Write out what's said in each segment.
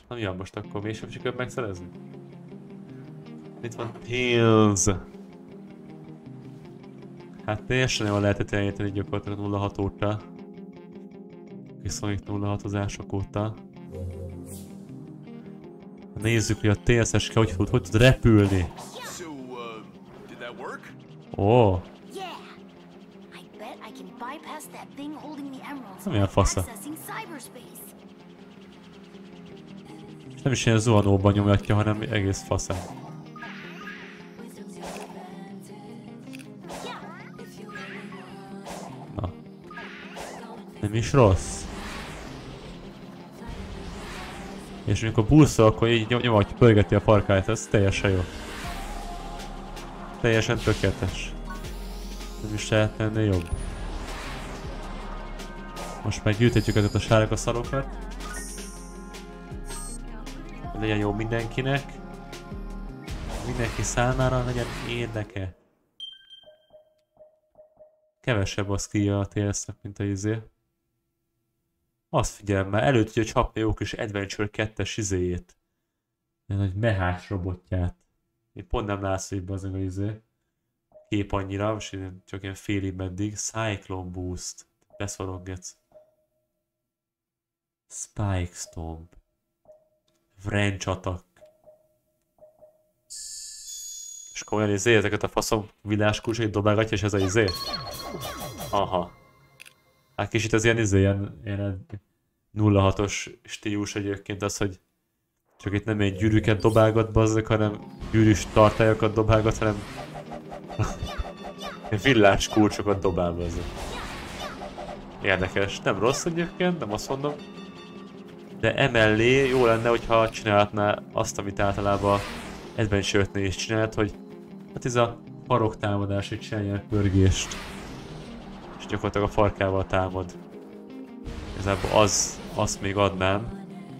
Na mi van most akkor mégsem sikerült megszerezni? Itt van Tails. Hát teljesen jól lehetett elejteni gyakorlatilag 06 óta. Viszonylag 06-ozások óta. Nézzük, hogy a Tails-eske hogy tud repülni. Ó. Milyen fasza. És nem is ilyen zuhanóban nyomatja, hanem egész faszán. Na. Nem is rossz. És amikor buszol, akkor így nyomatja, pörgeti a farkáját, ez teljesen jó. Teljesen tökéletes. Nem is lehet ennél jobb. Most már gyűjtetjük ezeket a sárga szarokat. Hogy legyen jó mindenkinek. Mindenki számára legyen érdeke. Kevesebb a skillja a Tailsnek, mint a izé. Azt figyelj már, elő tudja csapni jó kis Adventure 2-es izéjét. Ilyen nagy mehás robotját. Én pont nem látszik be az a izé. Kép annyira, most csak ilyen félig meddig. Cyclone Boost. Beszoroggetsz. Spike Stomp. Wrench Attack. És akkor olyan izé, ezeket a faszom világkulcsait dobálgatja, és ez a izé? Aha. Hát kicsit az ilyen izé, ilyen 06-os stílus egyébként az, hogy csak itt nem egy gyűrűket dobálgat bazzak, hanem gyűrűs tartályokat dobálgat, hanem villás kulcsokat dobál bazzak. Érdekes, nem rossz egyébként, nem azt mondom. De emellé jó lenne, hogyha csinálhatná azt, amit általában Adventure 5-nél is csinált, hogy hát ez a faroktámadás, hogy csinálják pörgést. És gyakorlatilag a farkával támad. Igazából azt még adnám.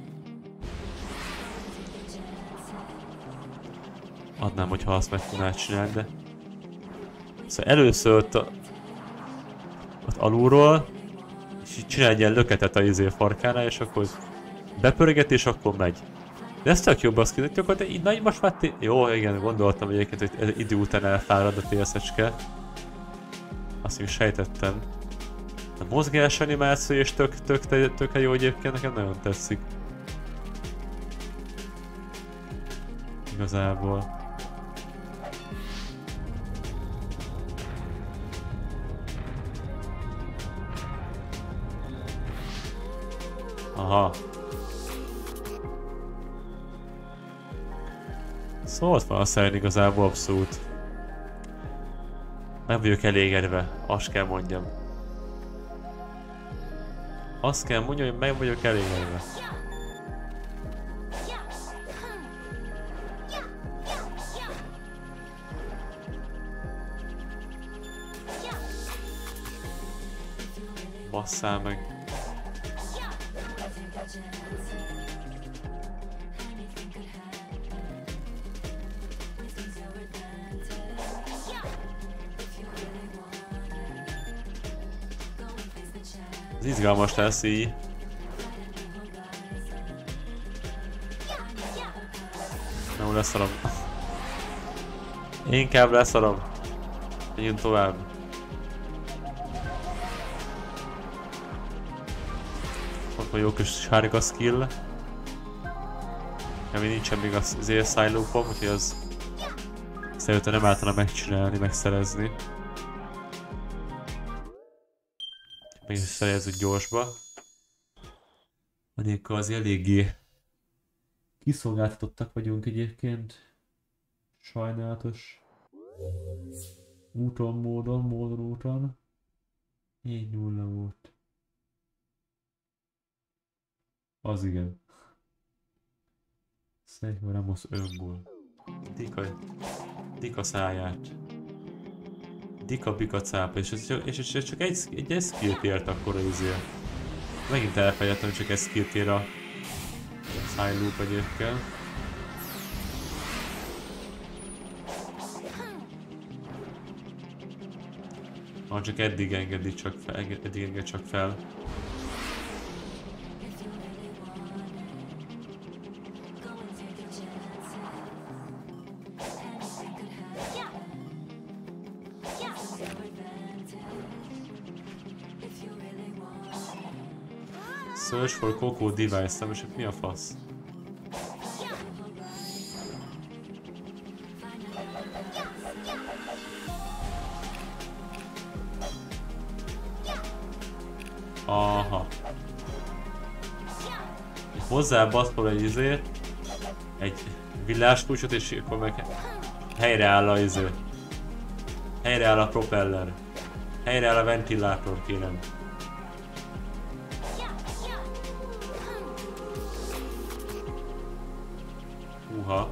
Adnám, hogyha azt meg tudnád csinálni, de... Szóval először ott alulról, és így csinál egy ilyen löketet a izé farkára, és akkor bepörget, és akkor megy. De ez tök jobb azt kérdezik, akkor de így most már jó, igen, gondoltam egyébként, hogy idő után elfárad a Tails-ecske. Azt még sejtettem. A mozgás animáció és tök jó egyébként, nekem nagyon tetszik. Igazából. Aha. Szóval ott van a szerint igazából abszolút. Nem vagyok elégedve, azt kell mondjam. Azt kell mondjam, hogy meg vagyok elégedve. Basszál meg. Ez izgalmas lesz így. Nem, leszarom. Inkább leszarom. Menjünk tovább. Ott van jó kis sárga skill. Ami nincsen még az ér szájlópom, úgyhogy az szerintem nem általán megcsinálni, megszerezni. Meg is szerezzük gyorsba. Annélkül az eléggé kiszolgáltatottak vagyunk egyébként. Sajnálatos módon. 4-0 volt. Az igen. Szerintem Ramos önból. Dika száját. Dika bika cápa, és csak egy skillt ért akkor azért. Megint elfelejtettem, hogy csak egy skillt ér a side loop egyébként. Csak eddig engedi csak fel. Search for Coco device, nem, és mi a fasz? Aha. Hozzá baszol egy izét, egy villáskulcsot, és akkor meg helyreáll a iző. Helyreáll a propeller. Helyreáll a ventilátor, kérem. Húha.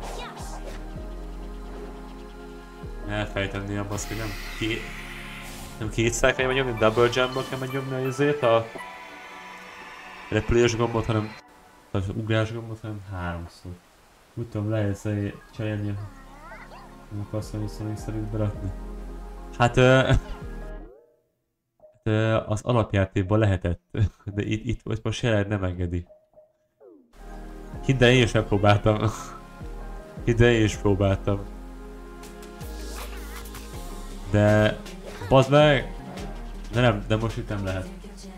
Elfejteni a baszki, nem kétszer kell megnyomni, double jumpba kell megnyomni a izét, a repülés gombot, hanem az ugrás gombot, hanem háromszor. Úgy tudom, lehet cserélni a kasszony szerint berakni. Hát az alapjátékban lehetett, de itt most jelenleg nem engedi. Hidd el, én is megpróbáltam. Hidd el, én is próbáltam. De... bazd meg! De most itt nem lehet.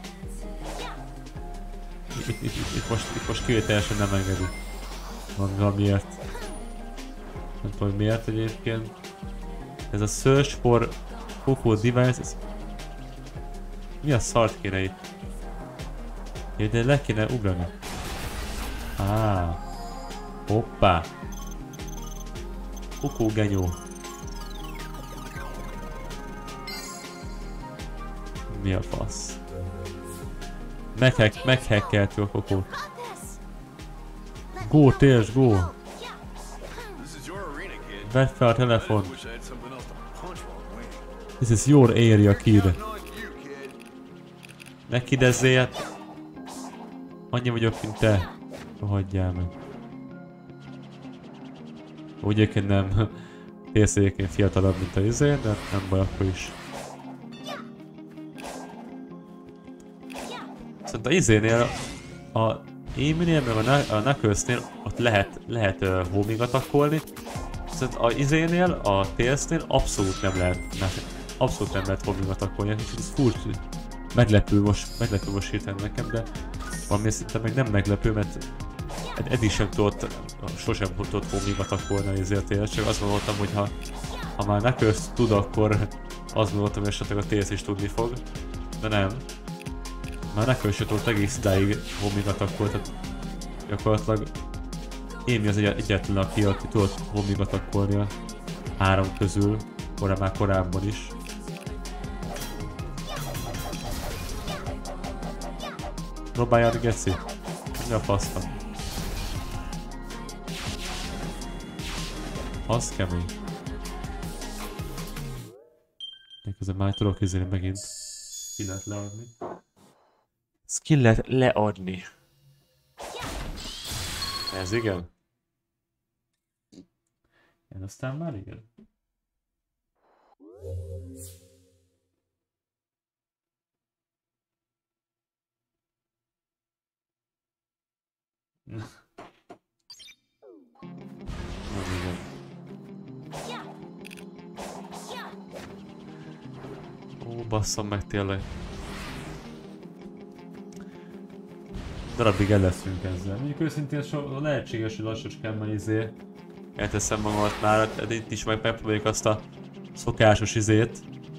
Itt most kivételesen nem engedi. Valamiért. Nem tudom, hogy miért egyébként. Ez a search for Coco device, ez... mi a szart kéne itt? Jaj, de le kéne ugrani. Hoppá. Coco genyó. Mi a fasz? Meghackeltük a Cocót. Go, Tails, go! Vedd fel a telefon. This is your area, kid. Ne kidezzél. Annyi vagyok, mint te. Hagyjál meg. Úgy egyébként nem. Tails egyébként fiatalabb, mint a izé, de nem baj, akkor is. Szóval a izénél, a Amy-nél, meg a Knuckles-nél ott lehet homing attackolni. Szóval a izénél, a Tails-nél abszolút nem lehet homing attackolni, és ez furcsa. Meglepő most hirtelen nekem, de valami szinte meg nem meglepő, mert eddig sem sosem tudott homing attackolni ezért Tails, csak azt gondoltam, hogy ha már Knuckles tud, akkor azt gondoltam, hogy esetleg a Tails is tudni fog, de nem. Már Knuckles se tudott egész idáig homing attackolni, tehát gyakorlatilag Amy az egyetlen aki tudott homing attackolni a három közül, már korábban is. Próbáljad, geci! Mi a faszta? Az kemény. Közben már tudok izélni megint. Skillet leadni. Skillet leadni. Ez igen? Ez aztán már igen. Nem igen. Ó, basszom meg tényleg. Darabig el leszünk ezzel. Mondjuk őszintén lehetséges, hogy lassacskán már elteszem magamat már, de itt is megpróbáljuk azt a szokásos izét.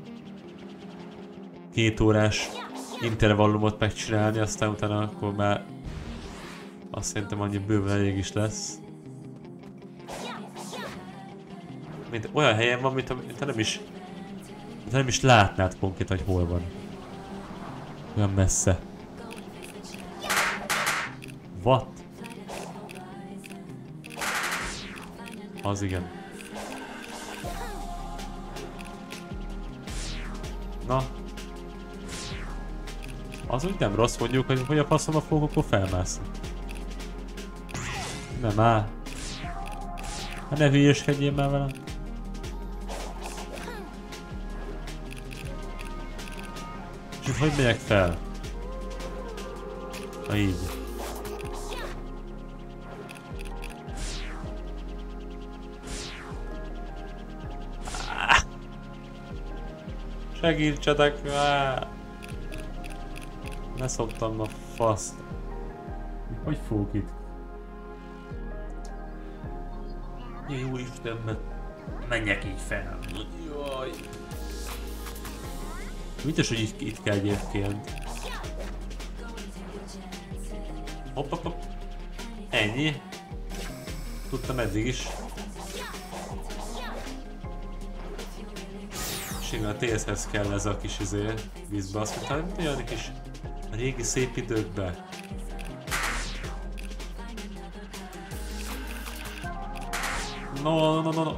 2 órás intervallumot megcsinálni, aztán utána akkor már azt szerintem annyi bőven elég is lesz. Mint olyan helyen van, mint nem is látnád konkrétan, hogy hol van. Olyan messze. What? Az igen. Na. Az úgy nem rossz, mondjuk, hogy a faszomba fogok akkor felmászni. Nem áll. Hát ne hülyéskedjél már velem. És hogy megyek fel? Na így. Segítsetek! Leszoptam a faszt. Hogy fogok itt? Jó Istenben. Menjek így fel. Jaj. Biztos, hogy itt kell egyébként. Hopp, hopp, hopp. Ennyi. Tudtam eddig is. És igen, a TS-hez kell ez a kis vízbe, azt mondtam, hogy olyan kis régi szép időkbe. No.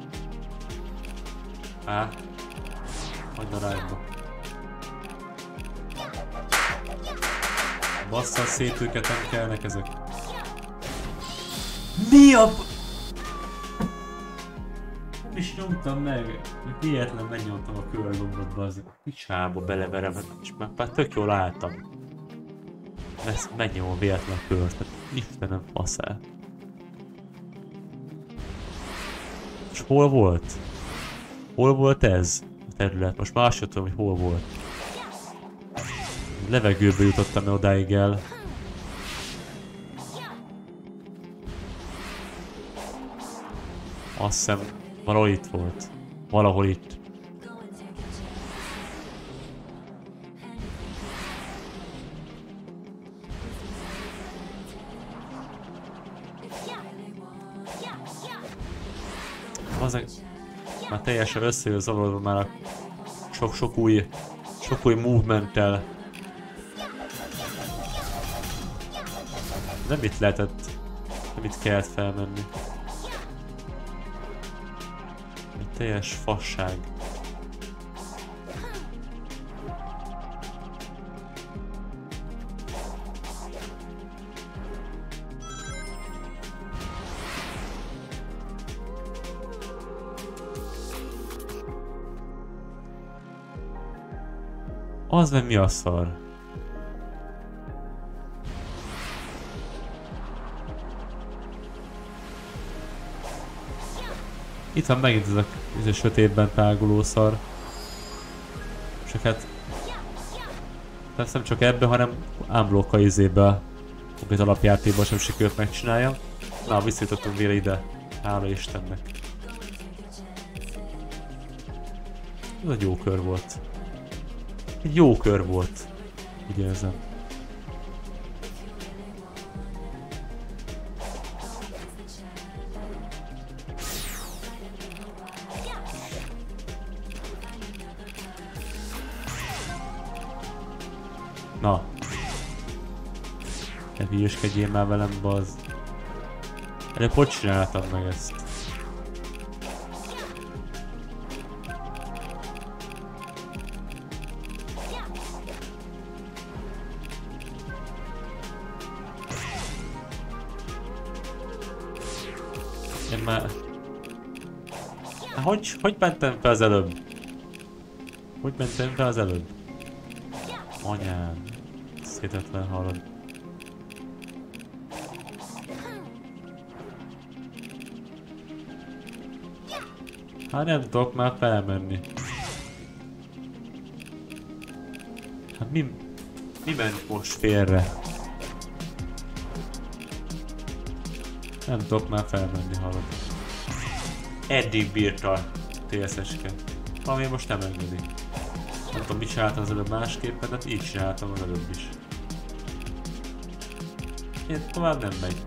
Á. Hagyd a rájba. Basszal szét őket, nem kellnek ezek. Mi a... Nem is nyomtam meg. Hihetlen megnyomtam a körgombot, bazd. Picsába beleverem, és már tök jól álltam. Ezt megnyomom véletlen kört, tehát Istenem faszál. És hol volt? Hol volt ez a terület? Most már azt sem tudom, hogy hol volt. Levegőbe jutottam el odáig el. Azt hiszem valahol itt volt. Valahol itt. Azek már teljesen összejön zavarodva már a sok új movementtel. Nem itt lehetett, nem itt kellett felmenni. Egy teljes fasság. Az nem mi a szar? Itt van megint ez a sötétben táguló szar. Csak hát... Persze nem csak ebbe, hanem unblock a izébe. Az alapjátékban sem sikerült megcsináljam. Na, visszajutottunk végre ide. Hála Istennek. Ez egy jó kör volt. Egy jó kör volt. Úgy érzem. Na. Ne hülyeskedjél már velem, bazd. Előbb hogy csináltam meg ezt? Én már... Hogy mentem fel az előbb? Hogy mentem fel az előbb? Anyám, szétetlen halad. Hát nem tudok már felmenni. Hát mi ment most félre? Nem tudok már felmenni, halad. Eddig bírta a TSS-ke. Ami most nem engedi. Nem tudom, mit csináltam az előbb másképpen, de így csináltam az előbb is. Én tovább nem megy.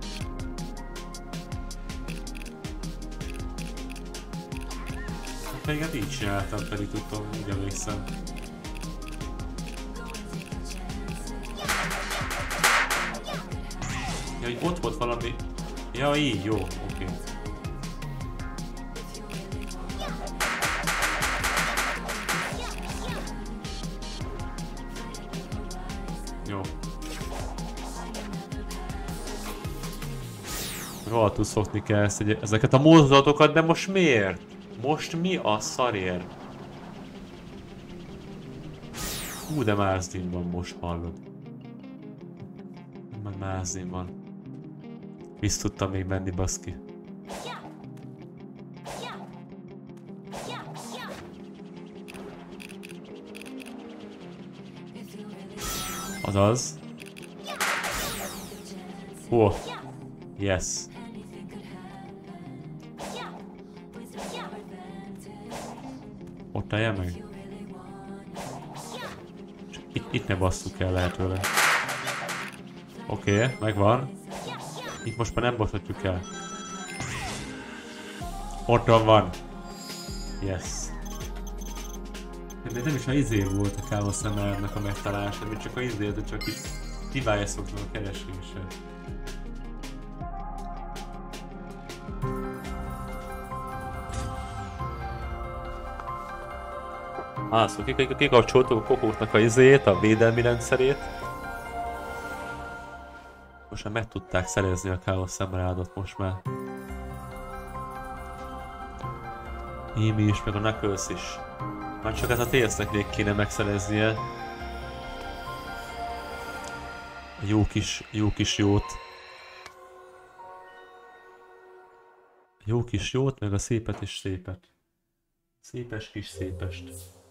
Pedig hát így csináltam, pedig tudtam, úgy emlékszem. Ja, hogy ott volt valami... Ja, így, jó, oké. Jó. Rohadtul szokni kell ezeket a mozdulatokat, de most miért? Most mi a szarért? Hú, de mázdin van most, hallod. Már mázdin van. Vissza tudtam még menni, baszki. Azaz. Ó, yes. Ott állja meg? Csak itt ne basszuk el lehetőleg. Oké, megvan. Itt most már nem bosszhatjuk el. Ottan van. Yes. De nem is a izé volt a Chaos Emeraldnek a megtalálása, mint csak a izé, de csak is device-oknak a keresése. Szóval kikapcsoltuk a kokóknak a izét, a védelmi rendszerét. Most már meg tudták szerezni a Chaos Emeraldot most már. Amy is, meg a Knuckles is. Már csak ez a TS-nek még kéne megszereznie. Jó kis jót. Jó kis jót, meg a szépet is szépet. Szépes kis szépest.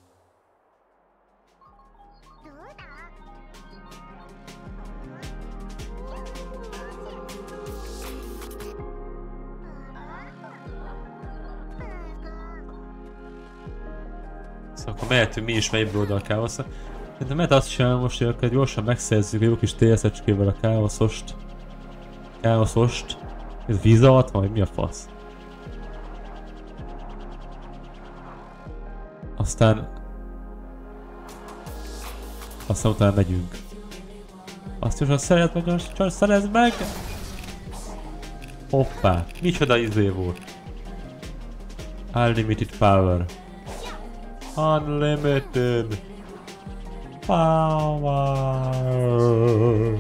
Szóval akkor mehetünk mi is melyik oldal a Chaos-ra. Szerintem mert azt csinálom most, hogy akkor gyorsan megszerzzük a jó kis TS-ecskével a Chaos-ost. Ez víz alatt van, vagy mi a fasz? Aztán utána megyünk. Azt gyorsan szerez meg, gyorsan szerez meg! Hoppá, micsoda izé volt. Unlimited power. Unlimited power.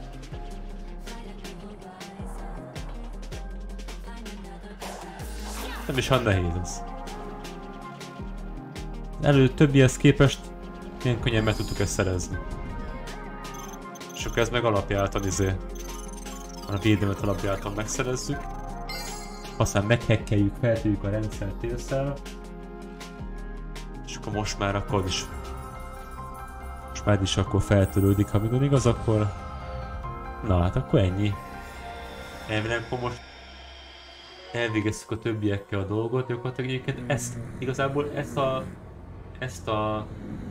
Nem is olyan nehéz ez. Többihez képest ilyen könnyen meg tudtuk ezt szerezni. És akkor ez meg alapjáltan a védelmet alapjáltan megszerezzük. Aztán meghekkeljük, feltűjük a rendszert télszel. És akkor most már akkor is akkor feltörődik, ha minden igaz, akkor... Na hát akkor ennyi. Elvileg akkor most elvégeztük a többiekkel a dolgot, gyakorlatilag egyébként igazából ezt a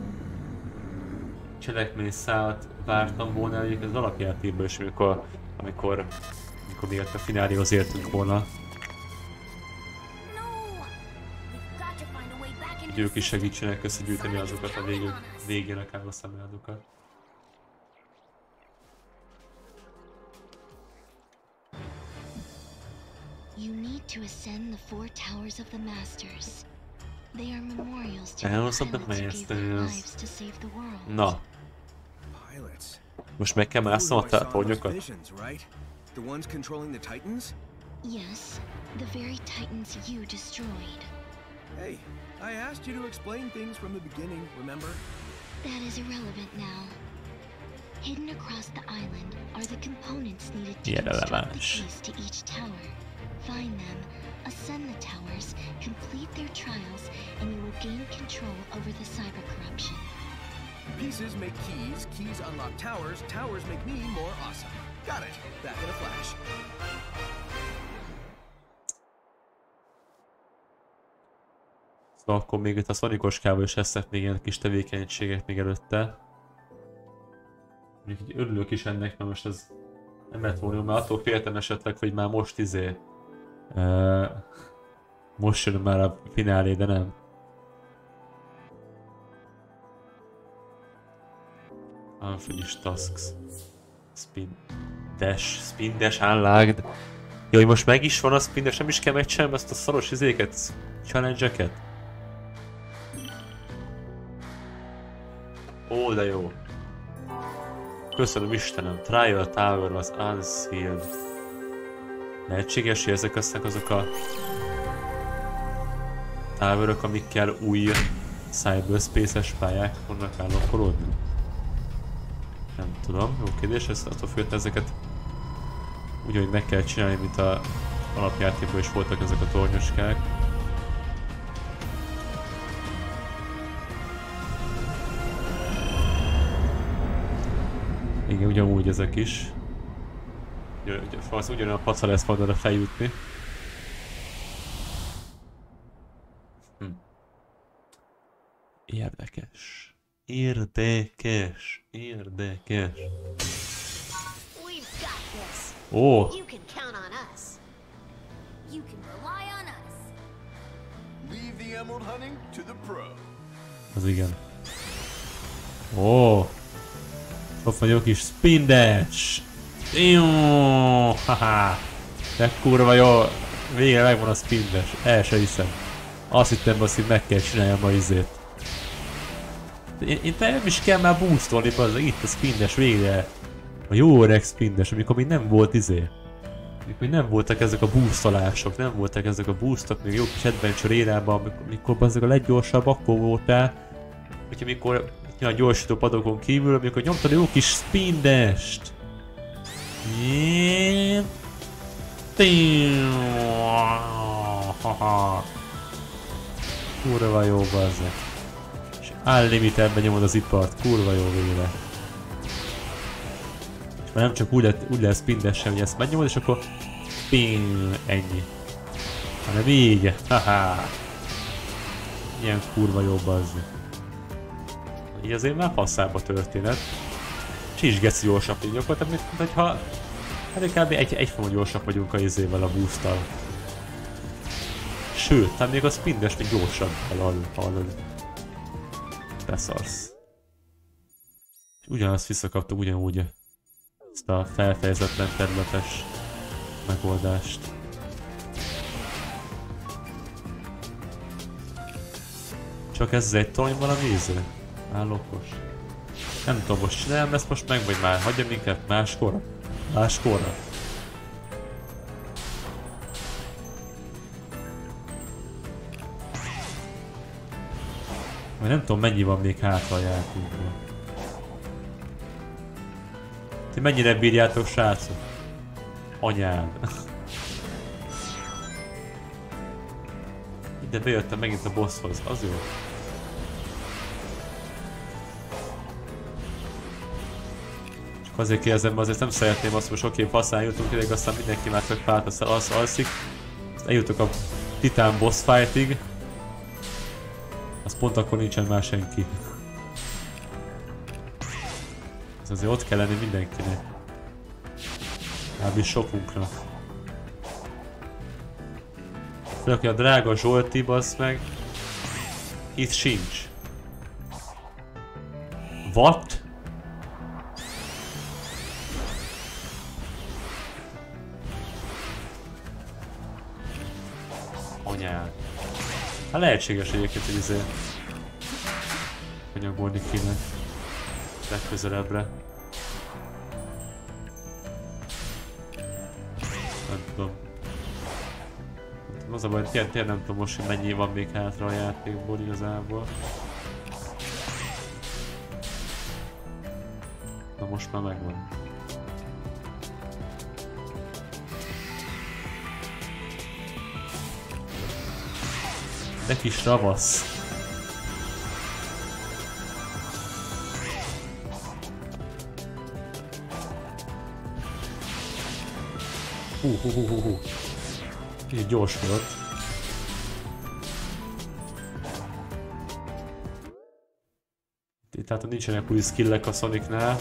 cselekményszálat vártam volna egyébként az alapjátékban is, amikor még a fináléhoz értünk volna. Hogy ők is segítsenek összegyűjteni azokat a végén a Chaos Emeraldokat. You need to ascend the 4 towers of the masters. They are memorials to the pilots who gave their lives to save the world. Na. Most meg kell másznom a tornyokat? The ones controlling the Titans? Yes, the very Titans you destroyed. Hey, I asked you to explain things from the beginning, remember? That is irrelevant now. Hidden across the island are the components needed to construct the keys to each tower. Find them, ascend the towers, complete their trials, and you will gain control over the cyber corruption. Pieces make keys, keys unlock towers, towers make me more awesome. Got it. Back in a flash. Szóval akkor még itt a Sonicoskával is lesznek még ilyen kis tevékenységek még előtte. Mondjuk így örülök is ennek, mert most ez nem lett volna, mert attól féltem esetleg, hogy már most most jön már a finálé, de nem. Unfinished tasks. Spin dash unlocked. Jó, hogy most meg is van a spin dash, nem is kell megcsinálni ezt a szaros izéket, challenge-eket. Ó, de jó. Köszönöm Istenem, Trial Tower was unsealed. Lehetséges, hogy ezek lesznek azok a towerök, amikkel új cyberspace-es pályák fognak állapolódni? Nem tudom, jó kérdés, ezt attól függ, ezeket ugyanúgy meg kell csinálni, mint a alapjátékban is voltak ezek a tornyoskák. Igen, ugyanúgy ezek is. Az ugyanolyan paca lesz majd oda feljutni. Érdekes. Érdekes. Érdekes. Ó! You can count on us. You can rely on us. Leave the emerald hunting to the pro. Az igen. Ó! Ott van jó kis spin dash! Haha! De kurva jó! Végre megvan a spin dash. El se hiszem. Azt hittem, hogy meg kell csináljam a izét. Én nem is kell már boostolni, az itt a spin dash végre. A jó öreg spin dash, amikor még nem volt izé. Amikor még nem voltak ezek a boostolások, nem voltak ezek a boostok, még jó kis adventure érában, amikor ezek a leggyorsabb, akkor voltál. Hogyha mikor a gyorsító padokon kívül, amikor nyomtad a jó kis spin dash-t. Kurva jó, bazzeg. És unlimitedben nyomod az ipart, kurva jó végre. És már nem csak úgy lehet spin dash-en, hogy ezt megnyomod, és akkor ping, ennyi. Hanem így, haha. Ilyen kurva jó, bazzeg. Így azért már passzább a történet. Csizsgeci gyorsabb így gyakorlatilag, mint hogyha kb. Egyforma gyorsabb vagyunk a izével, a boosttal. Sőt, tehát még a spin dash még gyorsabb, hallod. Beszarsz. És ugyanazt visszakaptuk ugyanúgy ezt a felfejezetlen területes megoldást. Csak ez egy torony valami íző? Állokos. Nem tudom, most csinálom ezt most meg, vagy már hagyjam inkább máskorra? Máskorra? Vagy nem tudom, mennyi van még hátra a játékban. Ti mennyire bírjátok, srácok? Anyád. Ide bejöttem megint a bosshoz, az jó. Csak azért kérdezem, azért nem szeretném azt, hogy oké, faszán jutunk ideig, aztán mindenki már tök fáradt, aztán alszik. Aztán eljutok a titán boss fightig. Az pont akkor nincsen már senki. Ez azért ott kell lenni mindenkinek. Legalábbis sokunknak. Főleg, hogy a drága Zsolti, bassz meg. Itt sincs. What? Anyád. Hát lehetséges egyébként, hogy ezért anyagolni kéne legközelebbre. Nem tudom. Az a baj, tényleg nem tudom most, hogy mennyi van még hátra a játékból igazából. Na most már megvan. De kis ravasz. Így gyors volt. Tehát nincsenek új skillek a Sonicnál.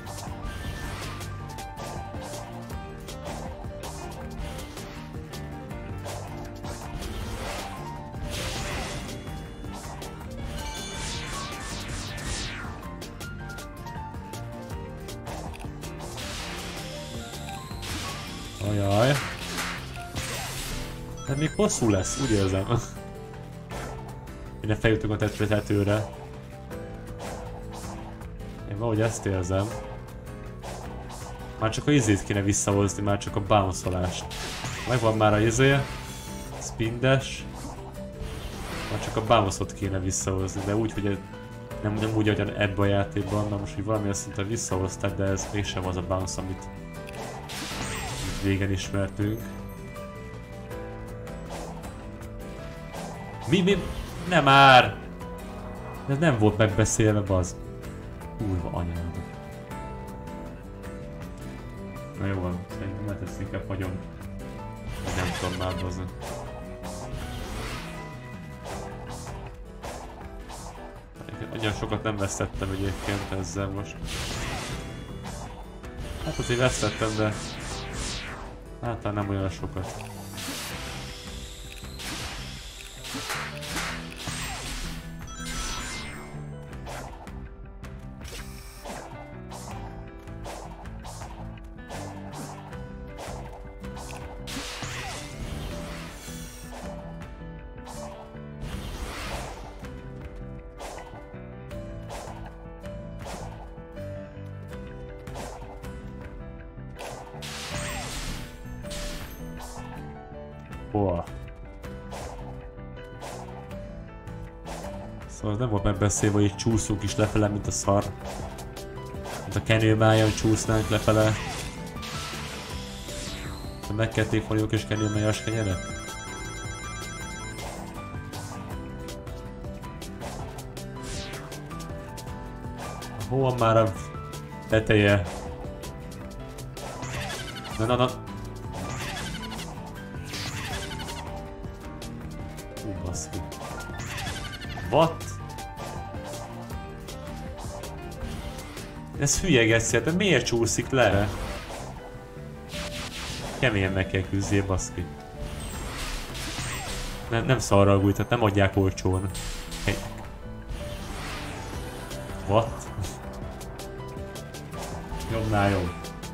Ajaj. De még hosszú lesz, úgy érzem. Én feljutunk a tetőre. Én valahogy ezt érzem. Már csak a izét kéne visszahozni, már csak a bounce-olást. Megvan már a izé. Spin dash. Már csak a bounce-ot kéne visszahozni, de úgy, hogy nem úgy, hogy ebben a játékban, na most, hogy valamilyen szinten visszahozták, de ez mégsem az a bounce, amit régen ismertünk. Mi? Nem már! Ez nem volt megbeszélve, bazd. Kurva anyád. Na jó van, szerintem Mert ezt inkább hagyom. Nem tudom már hozni. Annyira sokat nem vesztettem egyébként ezzel most. Hát azért vesztettem, de... hát nem olyan sokat. Szóval nem volt megbeszélve, hogy így csúszunk is lefele, mint a szar. Mint a kenőmájon csúsznánk lefele. Megkették volna jók és kenőmájas kenyeret? Hol van már a teteje? Na. Baszki. What? Ez hülye geci, de miért csúszik le? Keményen meg kell küzdjél, baszki. Nem szarral gújt, tehát nem adják olcsón. What? Jobbnál jobb.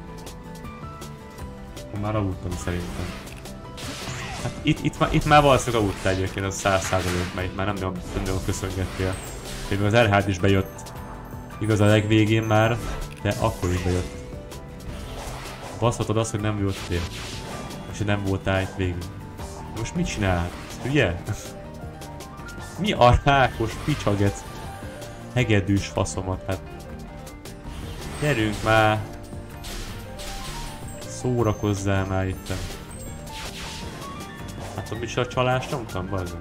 Már aludtam szerintem. Hát itt már valószínűleg aludtál egyébként, az 100%, mert itt már nem nagyon köszöngettél. Még az R3 is bejött. Igaz a legvégén már, de akkor is bejött. Baszhatod azt, hogy nem jöttél. És nem voltál itt végig. Most mit csinál? Hülye? Mi a rákos picsagec? Hegedűs faszomat, hát. Gyerünk már! Szórakozzál már itt. Hát hogy mit a csalást nyomtam, bazdmeg?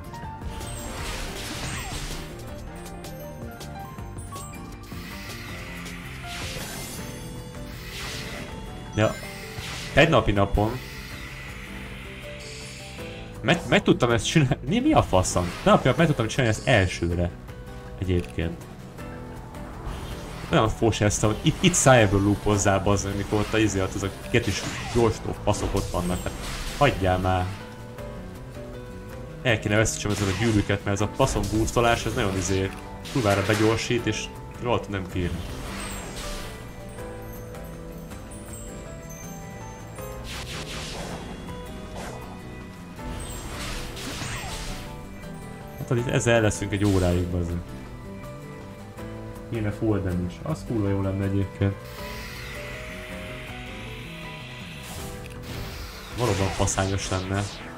Ja. Egy napi napon meg tudtam ezt csinálni. Mi a faszom? Napjában meg tudtam csinálni ezt elsőre. Egyébként. Olyan fosáztam, hogy itt szájából loopozzál, bazdmeg, mikor ott az a kettős gyorstó faszok ott vannak. Hát hagyjál már. El kéne veszítsem ezzel a gyűrűket, mert ez a faszom boostolás, ez nagyon kurvára begyorsít, és rohadt nem bírni. Hát itt ezzel leszünk egy óráig, bazdmeg. Kéne foldem is. Az kurva jó lenne egyébként. Valóban faszányos lenne.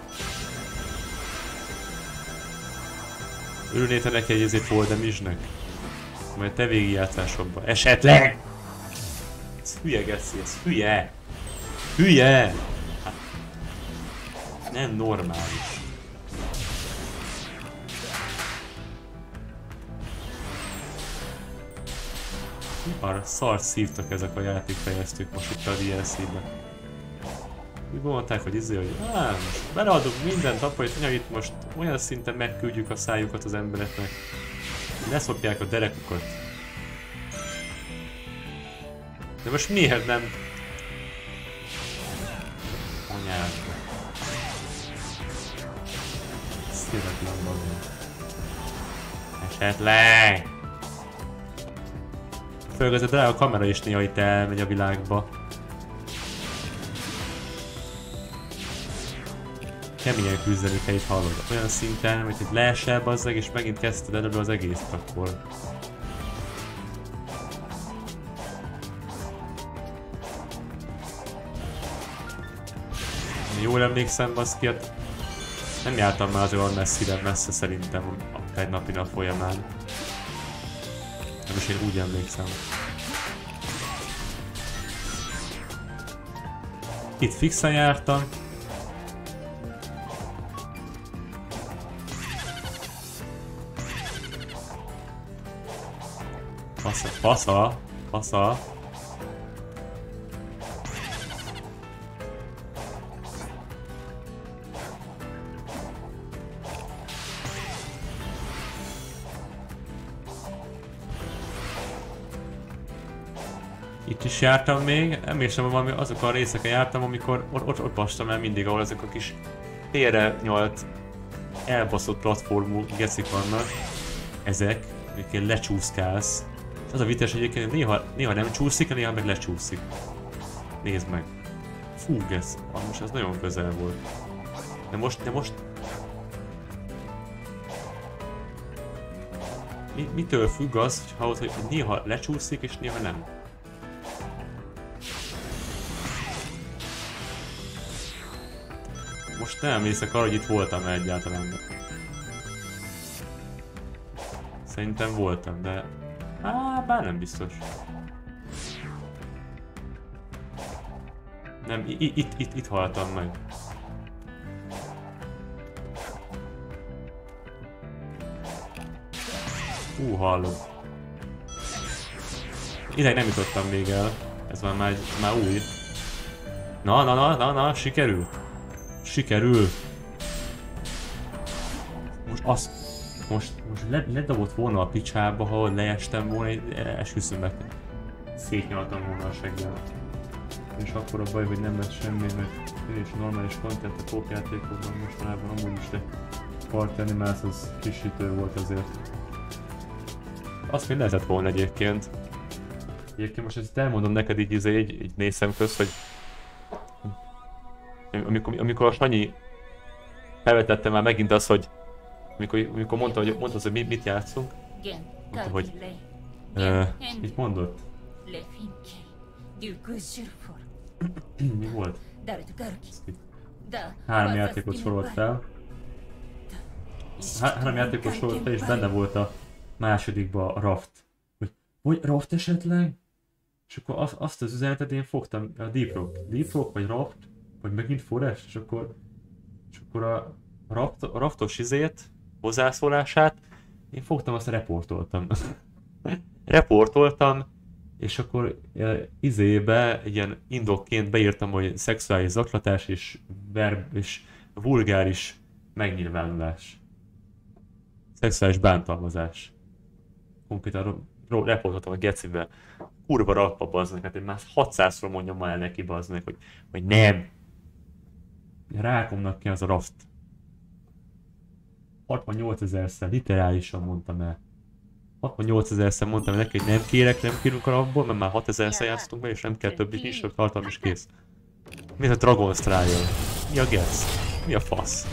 Örülnéte neki egy ezért foldemizsnek? Majd te végigjátszásokban. Esetleg! Ez hülye geci, ez hülye! Hülye! Hát, nem normális. Arra szart szívtak ezek a játékfejlesztők most itt a DLC-ben. Úgy gondolták, hogy hogy most beleadunk mindent abba, hogy itt most olyan szinten megküldjük a szájukat az embereknek, hogy ne szopják a derekukat. De most miért nem? Anyádba. Széletlen magam. Esetleg! Főleg ez a kamera is néha itt elmegy a világba. Keményen küzdeni kell, itt hallod. Olyan szinten, hogy itt leesel bazzeg, és megint kezdted előbb az egészet akkor. Jól emlékszem, baszki, hát nem jártam már azért olyan messze szerintem egy napi nap folyamán. Nem is én úgy emlékszem. Itt fixen jártam. Fasza. Itt is jártam még, emlékszem, valami azok a részeken jártam, amikor ott bastam el mindig, ahol ezek a kis félre nyalt, elbaszott platformú gecik vannak. Ezek, amiket lecsúszkálsz. És az a vicces egyébként, néha nem csúszik, néha meg lecsúszik. Nézd meg. Fú, gesz, most ez nagyon közel volt. De most... Mitől függ az, hogy néha lecsúszik és néha nem? Most nem emlékszek arra, hogy itt voltam egyáltalán. Szerintem voltam, de... bár nem biztos. Nem, itt haltam meg. Hallom. Ideig nem jutottam még el. Ez már új. Na, sikerül. Sikerül. Most ledobott volna a picsába, ha leestem volna, esküszöm meg. Szétnyaltam volna a seggel. És akkor a baj, hogy nem lett semmi, mert és normális content a pókjátékokban mostanában amúgy is, de Party Animals az frissítő volt azért. Azt még lehetett volna egyébként. Egyébként most ezt elmondom neked így egy nézem közt, hogy amikor a Sanyi felvetette már megint az, hogy amikor mondta, hogy mit játszunk, mondta, hogy mit mondott? Mi volt? 3 játékot sorolt fel. 3 játékot sorolt fel, és benne volt a másodikba a Raft. Vagy Raft esetleg? És akkor azt az üzenetet én fogtam, a Deep Rock vagy Raft, vagy megint Forest, és akkor a Raftos hozzászólását én fogtam, azt reportoltam, és akkor izébe ilyen indokként beírtam, hogy szexuális zaklatás és vulgáris megnyilvánulás. Szexuális bántalmazás. Konkrétan reportoltam a gecivel. Kurva rappa bazdnek, hát én már 600-szor mondjam már el neki bazdnek, hogy nem. Rákomnak ki az a Raft. 68 000-szer, literálisan mondtam el. 68 000-szer mondtam el neki, hogy nem kérünk a Raftból, mert már 6000-szer játszottunk be, és nem kell több is, sok tartalom is kész. Mi a Dragon's Trial? Mi a gesz? Mi a fasz?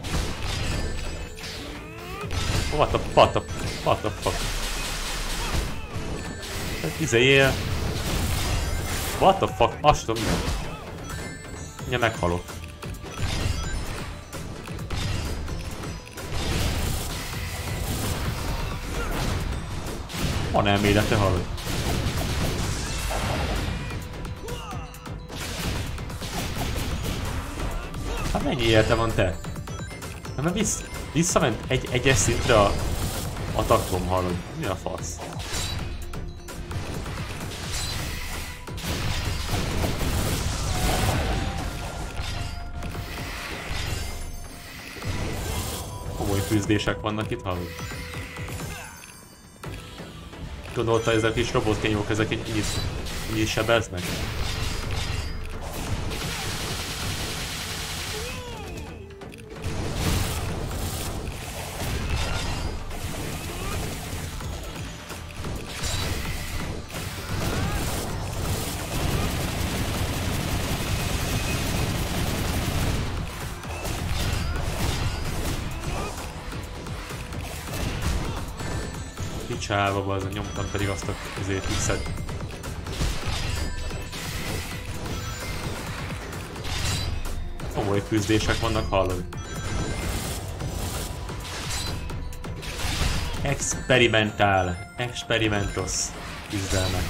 What the fuck? Izéjél. What the fuck? Azt tudom, mi? Ugye meghalok. Van elmélete, hallod? Hát mennyi élete van te? Hát mert visszament egyes szintre a takom, hallod? Mi a fasz? Komoly küzdések vannak itt, hallod? Gondolta, ezek a kis robotkényok, ezek így sebeznek? Picsába, nyomtam pedig azt a X-et. Komoly küzdések vannak, hallod? Experimentos küzdelmek.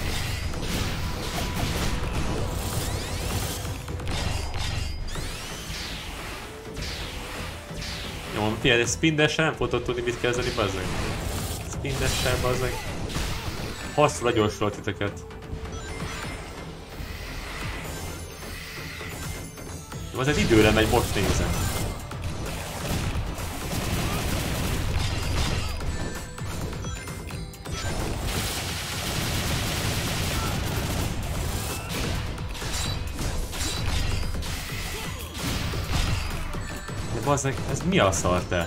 Jó, figyelj, Spindessel nem fogod tudni mit kezdeni, bazzeg. Spindessel, bazzeg. Harcra legyorsult titeket. Jó, az egy időre megy, most nézem. Bazzeg, ez mi a szar, te?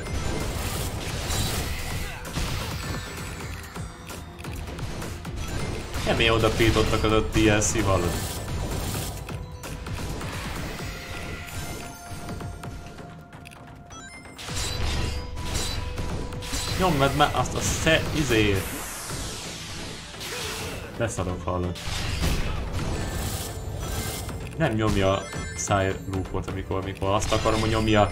Kemény oda pítottak az a DLC, hallod? Nyomd már azt a izét! Leszarok, hallod. Nem nyomja a szájlúpot, amikor azt akarom, hogy nyomja.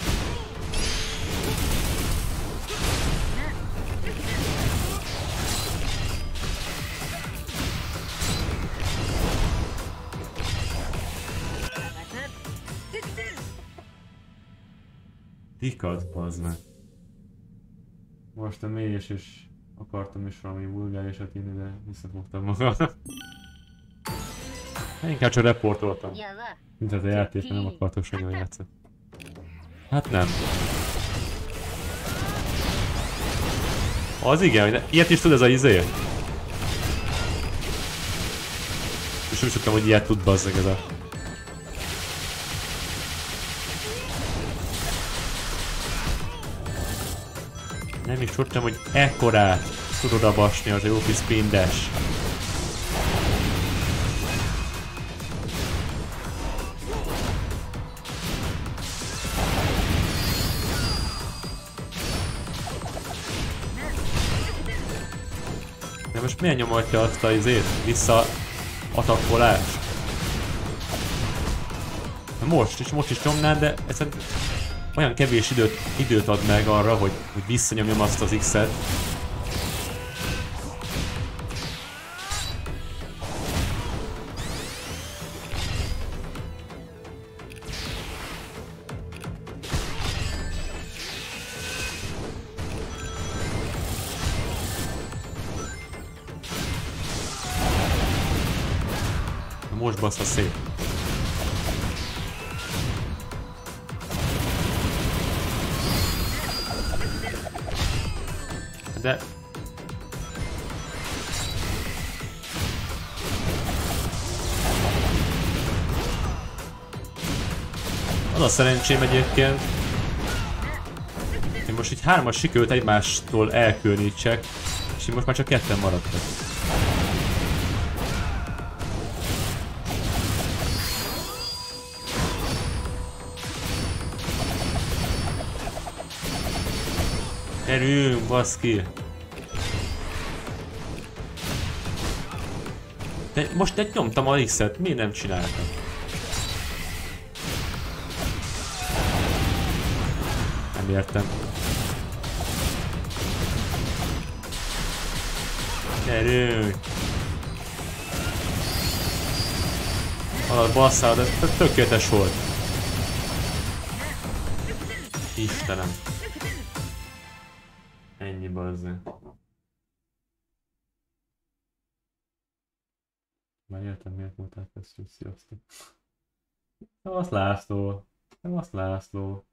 Dikad, bazd meg. Most a mélyes és akartam is valami vulgárisat írni, de visszafogtam magam. Inkább csak reportoltam. Mint az a játékban nem akartok nagyon játszani. Hát nem. Az igen, hogy ilyet is tud ez a izé? És nem is tudtam, hogy ilyet tud, bazzeg ez a... Nem is tudtam, hogy ekkorát tudod abasni az a jó kis spin dash. De most miért nyomatja azt a izét? Vissza atakkolást? Most is nyomnád, de egyszerűen olyan kevés időt ad meg arra, hogy visszanyomjam azt az X-et. Most bassza szét. De... Az a szerencsém egyébként, hogy most így 3-as sikerült egymástól elkülönítsek, és így most már csak 2-en maradtak. Erőm, baszki! De most egy nyomtam a X-et, miért nem csináltam? Nem értem. Erőm! Alatt basszál, de tökéletes volt. Istenem. Ennyi bazze. Már értem, miért mondták ezt, hogy sziasztok. Szevasz László. Szevasz László.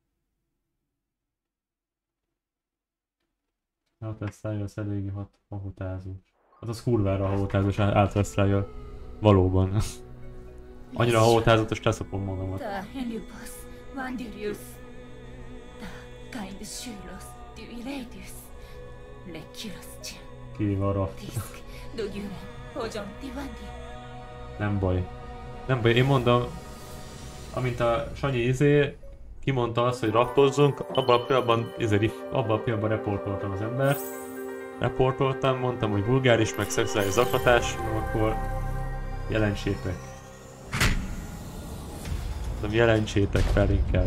Outlaw-Trials eléggé hahotázós. Az kurvára hahotázós Outlaw-Trials. Valóban. Annyira hahotázatos, leszopom magamat. Ki van rá? Nem baj. Nem baj, én mondom, amint a Sanyi kimondta azt, hogy raptozzunk, abban a pillanatban reportoltam az embert. Reportoltam, mondtam, hogy vulgáris, meg szexuális zaklatás, akkor jelentsétek. Jelentsétek fel inkább.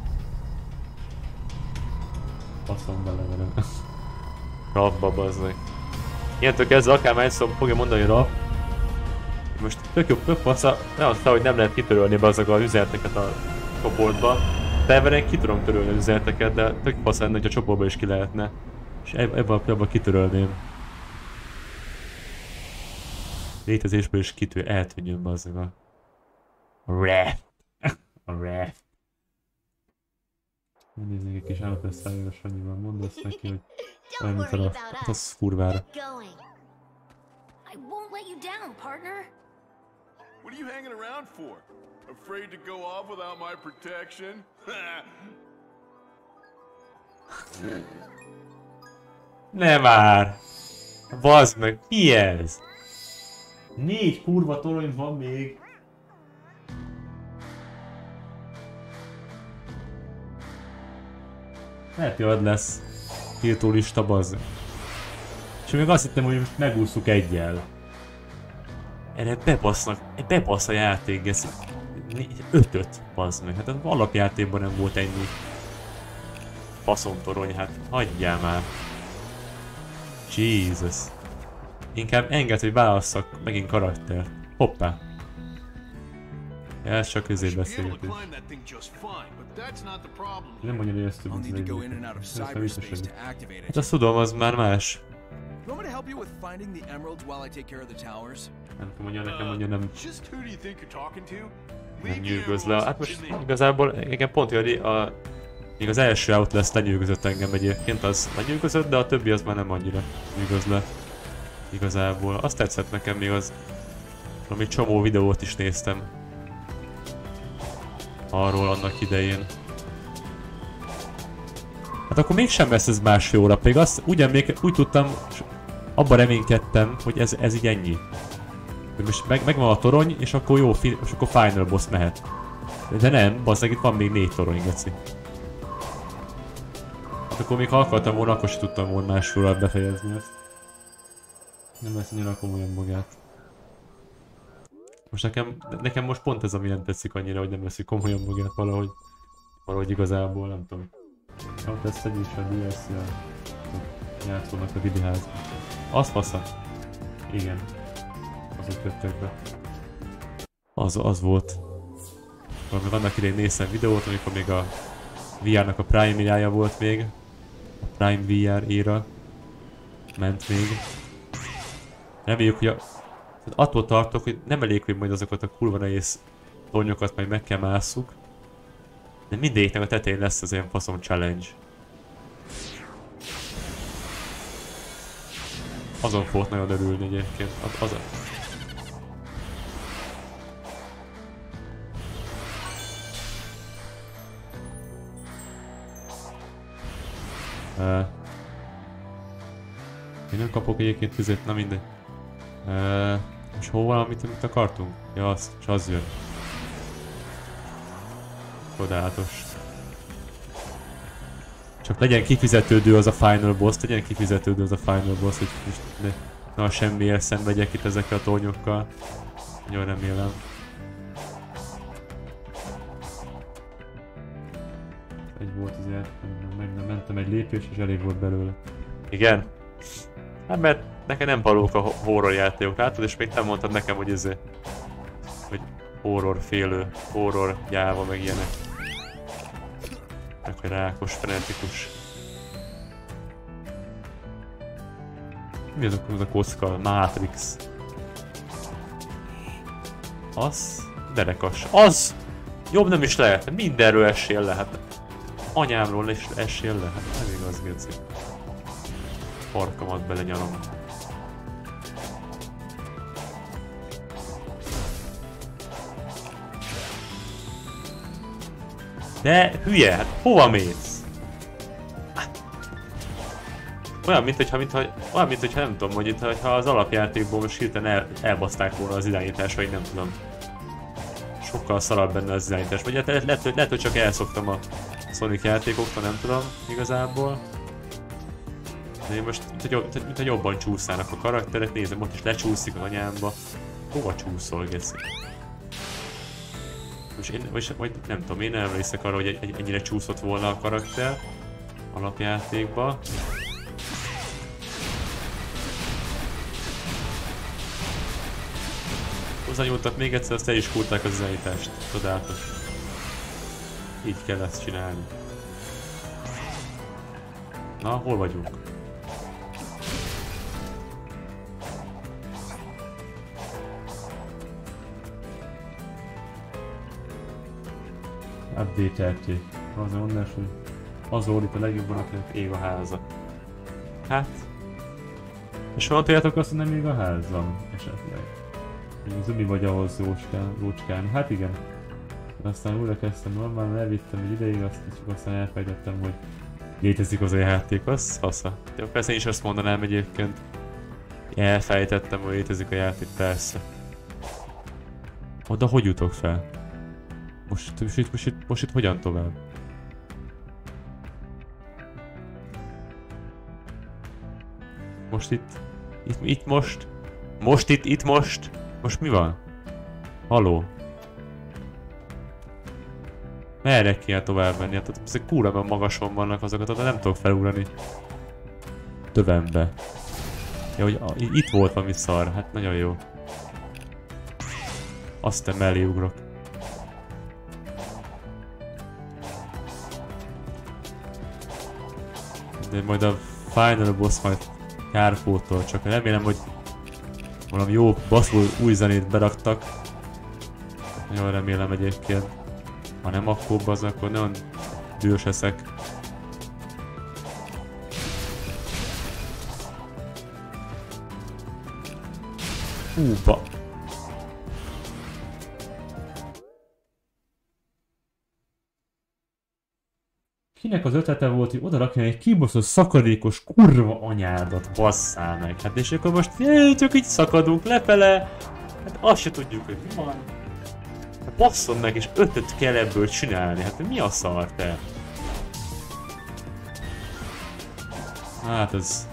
Faszom bele velem. Rapba bazzeg. Ilyentől kezdve akármányszor fogja mondani rap. Most tök jobb, tök fasza, nem azt, hogy nem lehet kitörölni bazzeg az üzeneteket a csoportba. Terveren ki tudom törölni az üzeneteket, de tök fasz lenne, hogy a csoportba is ki lehetne. És ebben a pillanatban kitörölném. Létezésből is eltűnjön bazzeg a raft. A raft. Nézzük egy kis Outlaw-Trials Sanyival, mondd azt neki, hogy olyan, mint a raft. Hát az furvára. I won't let you down, partner. What are you hanging around for? Afraid to go off without my protection? Ne már! Bazd meg, mi ez? 4 kurva torony van még. Lehet, hogy lesz tiltólista, bazd. És még azt hittem, hogy most megúszuk egyel. Erre bebasz a játék, ez 5-öt, bazd meg. Hát az alapjátékban nem volt ennyi faszomtorony, hát hagyjál már. Jesus. Inkább enged, hogy válasszak megint karaktert. Hoppá. Ja, ez csak közé beszélgetés. Nem mondja, hogy ezt több mint egy. Hát azt tudom, az már más. Nem tudom, mondja nekem, mondja nem. Nem nyűgöz le. Hát most igazából engem pont még az első Outlast lenyűgözött engem egyébként, az lenyűgözött, de a többi az már nem annyira nyűgöz le. Igazából. Azt tetszett nekem még az, ami csomó videót is néztem. Arról annak idején. Hát akkor mégsem lesz ez másfél óra, pedig azt ugyan még úgy tudtam, abban reménykedtem, hogy ez így ennyi. Hogy most megvan a torony, és akkor jó, és akkor final boss mehet. De nem, bazzeg, itt van még 4 torony, geci. Hát akkor még ha akartam volna, akkor sem tudtam volna másfél órát befejezni ezt. Nem lesz annyira komolyan magát. Most nekem most pont ez, ami nem tetszik annyira, hogy nem veszik komolyan magát valahogy igazából, nem tudom. Hát ezt egy is a DLC-el játszolnak a Didi házban. Az fasza. Igen. Azok jöttek be. Az volt. Még annak idején néztem videót, amikor még a VR-nak a Prime irányja volt még. A Prime VR éra ment még. Reméljük, hogy attól tartok, hogy nem elég, hogy majd azokat a kurva nehéz tornyokat majd meg kell másszuk. De mindegyiknek a tetején lesz az ilyen faszom challenge. Azon fogok nagyon örülni egyébként. Én nem kapok egyébként tüzet, na mindegy. És hol van, amit akartunk? Ja, és az jön. Csodálatos. Csak legyen kifizetődő az a final boss, hogy ne semmiért szenvedjek itt ezekkel a tornyokkal. Nagyon remélem. Egy volt azért, mentem egy lépés és elég volt belőle. Igen? Hát mert nekem nem valók a horror játékok, látod? És még nem mondtad nekem, hogy hogy horror félő, horror gyáva meg ilyenek. Meg hogy rákos, frenetikus. Mi az a kocka? Matrix. Az? Derekas. Az! Jobb nem is lehet, mindenről essél lehet. Anyámról is essél lehet. Nem igaz, geci. Farkamat belenyalom. De hülye, hát hova mész? Olyan, mintha nem tudom, hogy itt, ha az alapjátékból most hirtelen elbaszták volna az irányítás, vagy nem tudom. Sokkal szarabb benne az irányítás, vagy hát lehet, hogy csak elszoktam a Sonic játékoktól, nem tudom igazából. De én most, mintha jobban csúszának a karakterek, nézem, ott is lecsúszik az anyámba. Hova csúszol, geszi? Vagy nem tudom, én nem emlékszek arra, hogy ennyire csúszott volna a karakter alapjátékba. Hozzányúltak még egyszer, azt el is kurták az irányítást. Csodálatos. Így kell ezt csinálni. Na, hol vagyunk? Update-elték. Az a mondás, hogy az volt itt a legjobban, akinek ég a háza. Hát... És soha tudjátok azt, hogy nem ég a házam esetleg? Zumi vagy ahhoz jócskán. Hát igen. Aztán újra kezdtem normálban, elvittem egy ideig, csak aztán elfejtettem, hogy létezik az a játék, az fasza. De persze én is azt mondanám egyébként. Elfejtettem, hogy létezik a játék, persze. Oda hogy jutok fel? Most itt hogyan tovább? Most itt most? Most itt most? Most mi van? Haló? Merre kéne tovább menni? Hát ezek kurva magason vannak azokat, de nem tudok felugrani. Tövembe. Ja, hogy itt volt valami szar, hát nagyon jó. Aztán mellé ugrok. De majd a final boss majd kárpótol, csak remélem, hogy valami jó baszul új zenét beraktak. Nagyon remélem egyébként. Ha nem akkor az, akkor nagyon dühös leszek. Húba! Kinek az ötlete volt, hogy oda rakja egy kibaszott szakadékos kurva anyádat, basszál meg. Hát és akkor most csak így szakadunk lefele. Hát azt se tudjuk, hogy mi van. Hát basszon meg, és ötöt kell ebből csinálni. Hát mi a szar, te? Hát ez...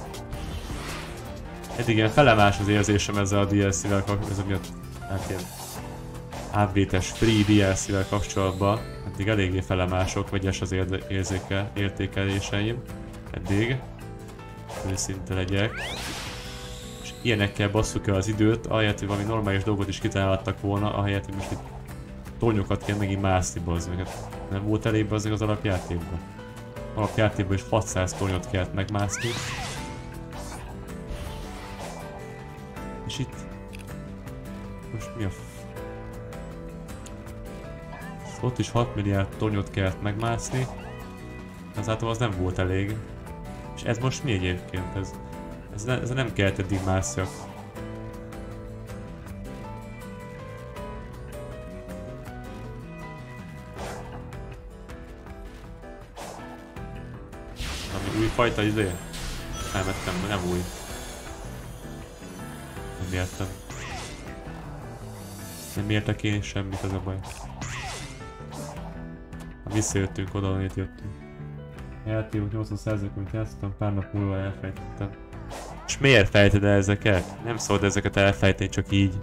Eddig ilyen felemás az érzésem ezzel a DLC-vel kapcsolatban, hát ilyen update-es free DLC-vel kapcsolatban. Eddig eléggé felemások, vegyes az értékeléseim. Eddig. Őszinte legyek. És ilyenekkel basszuk el az időt, ahelyett, hogy valami normális dolgot is kitaláltak volna, ahelyett, hogy most itt tornyokat kell megint mászni, bazd meg. Hát nem volt elég bazd az alapjátékban. Alapjátékban is 600 tornyot kellett megmászni. És itt... Most mi a ott is 6 milliárd tornyot kellett megmászni. Ezáltal az nem volt elég. És ez most mi egyébként? Ez nem kellett eddig mászjak. Ami újfajta izé? Nem új. Nem értem. Nem értek én semmit, az a baj. Visszajöttünk oda, ahol jöttünk. Játékok 80%-ot játszottam, pár nap múlva elfejtettem. És miért fejted el ezeket? Nem szabad ezeket elfejteni, csak így.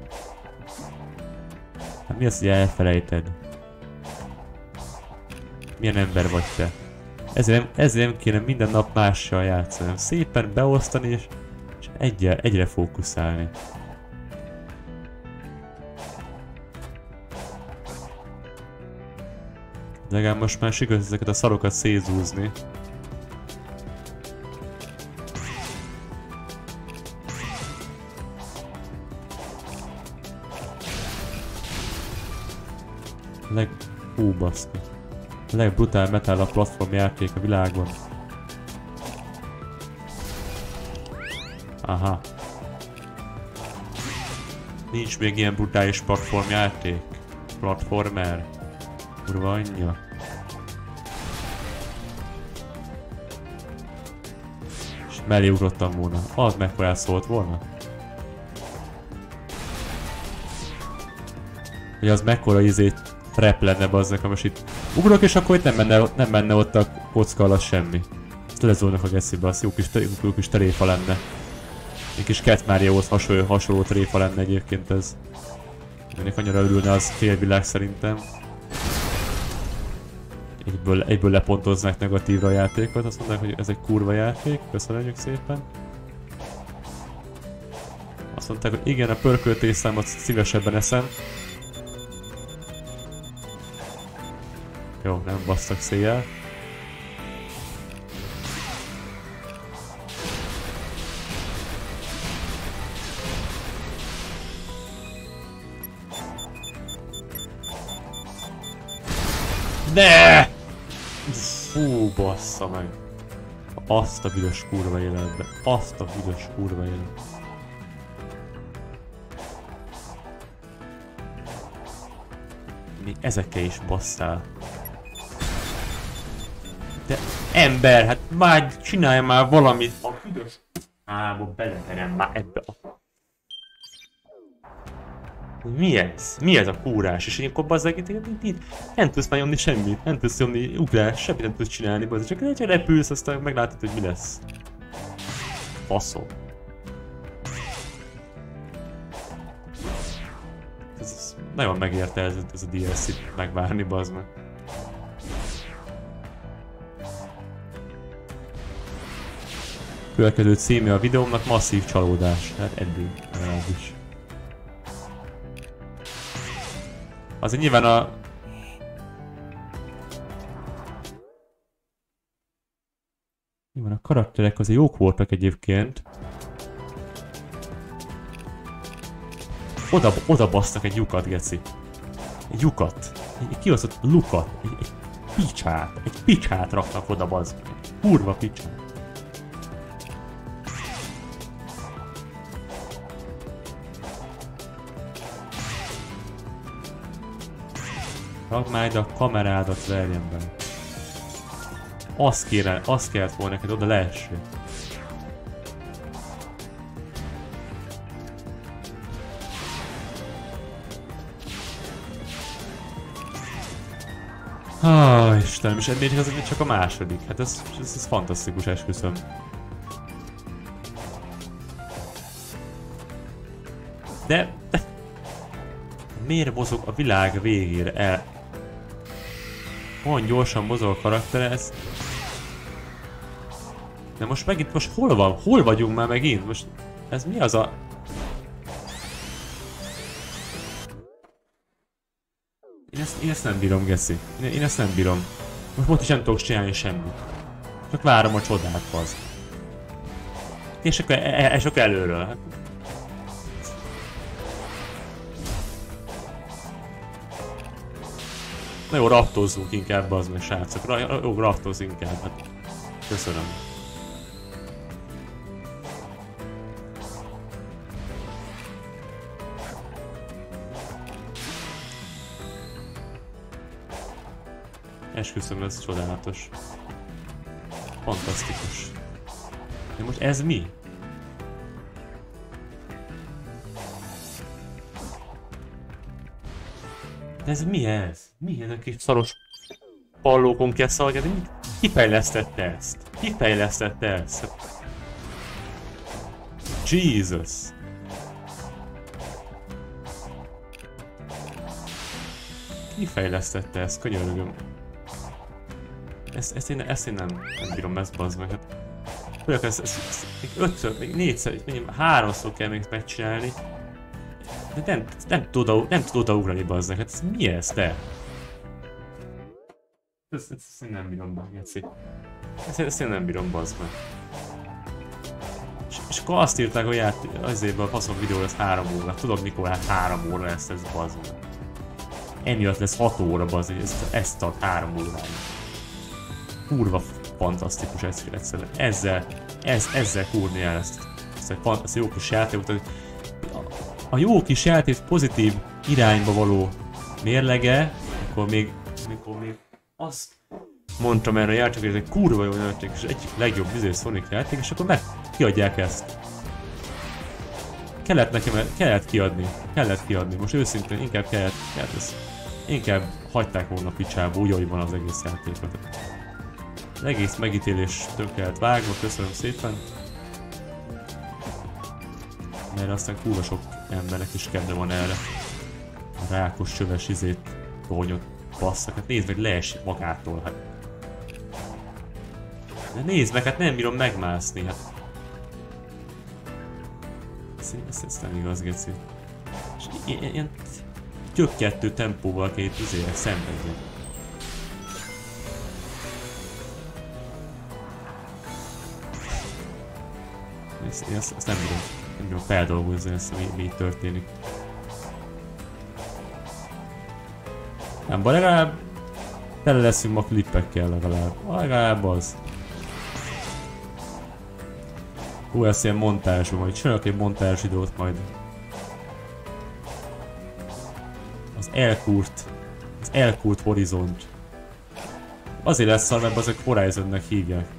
Hát mi az, hogy elfelejted? Milyen ember vagy te? Ezért nem kéne minden nap mással játszani. Szépen beosztani és egyre fókuszálni. Legalább most már sikerült ezeket a szarokat szétzúzni. Hú, baszki. A legbrutál metal a platform játék a világon. Aha. Nincs még ilyen brutális platform játék. Platformer. Kurva anyja. És mellé ugrottam volna. Az mekkora szólt volna? Hogy az mekkora izét trap lenne bazzak, ha most itt ugrok, és akkor itt nem menne ott a kocka alatt semmi. Ezt lezolnak a geszibe, az jó kis teréfa lenne. Egy kis Cat Mariohoz hasonló teréfa lenne egyébként ez. Ennek annyira örülne az félvilág szerintem. Egyből lepontoznák negatívra a játékot, azt mondják, hogy ez egy kurva játék, köszönjük szépen. Azt mondták, hogy igen, a pörköltésszámot szívesebben eszem. Jó, nem basztak széjjel. Ne! Fú, bassza meg. Azt a büdös kurva életbe. Azt a büdös kurva életbe. Még ezekkel is basszál. De ember, hát már csinálj már valamit. A büdös ába beleterem már ebbe a... Mi ez? Mi ez a kúrás? És akkor bazzeg itt nem tudsz már nyomni semmit, nem tudsz nyomni ugrás, semmit nem tudsz csinálni, bazzeg csak repülsz, aztán meglátod, hogy mi lesz. Faszom. Ez nagyon megérte ez a DLC-t megvárni, bazd meg. Következő címe a videómnak masszív csalódás, hát eddig legalábbis. Azért nyilván a... Nyilván a karakterek azért jók voltak egyébként. Oda basztak egy lyukat, geci. Egy lyukat. Egy kibaszott lukat. Egy picsát. Egy picsát raknak oda, bazd. Kurva picsát. Rakd már ide a kamerádat, verjen be. Azt kellett volna neked oda leessél. Istenem, és még az csak a második. Hát ez fantasztikus, esküszöm. De miért mozog a világ végére el? Olyan gyorsan mozog a karakter ez. De most megint, most hol van? Hol vagyunk már megint? Most ez mi az a... Én ezt nem bírom, Geszi. Én ezt nem bírom. Most is nem tudok csinálni semmit. Csak várom a csodát, az. És akkor előről. Na jó, raftozzunk inkább, az meg srácok. Jó, raftozz inkább. Hát, köszönöm. Esküszöm, ez csodálatos. Fantasztikus. De most ez mi? Ez mi ez? Mi ez a kis szaros pallókon kell szalgatni? Ki fejlesztette ezt? Ki fejlesztette ezt? Jesus! Ki fejlesztette ezt? Könyörgöm. Ezt én nem bírom, ezt bazd meg. Hát, főleg ezt még 5-ször, még 4-szer, még 3-szor kell még megcsinálni. De nem tud odaugrani, bazd meg. Hát ez mi ez, te? Ezt én nem bírom, bazd meg. Ezt én nem bírom, bazd meg. És akkor azt írták, hogy azért a faszom videó lesz 3 óra. Tudod mikor hát 3 óra lesz ez, bazd meg. Emiatt lesz 6 óra, bazd meg. Ezt tart 3 óráig. Kurva fantasztikus egyszerűen. Ezzel kúrni el ezt a jó kis játékot. A jó kis játék pozitív irányba való mérlege, amikor még azt mondtam erre a játék, hogy ez egy kurva jó játék, és egyik legjobb Sonic játék, és akkor kiadják ezt. Kellett kiadni, most őszintén inkább hagyták volna picsába, úgy, ahogy van az egész játékot. Az egész megítélés tökélet vágva, köszönöm szépen. Mert aztán kurva sok embernek is kedve van erre. A rákos csöves tornyot basszak, hát nézd meg, leesik magától, hát. De nézd meg, hát nem bírom megmászni, hát. Ez nem igaz, geci. És ilyen tök kettő tempóval két szenvedjen. Én ezt nem bírom feldolgozni, ezt mi történik. Nem baj, legalább tele leszünk a klippekkel legalább az. Hú, ez ilyen montázsú, majd csinálok egy montázs videót majd. Az elkúrt horizont. Azért lesz szar, mert azok Horizonnek hívják.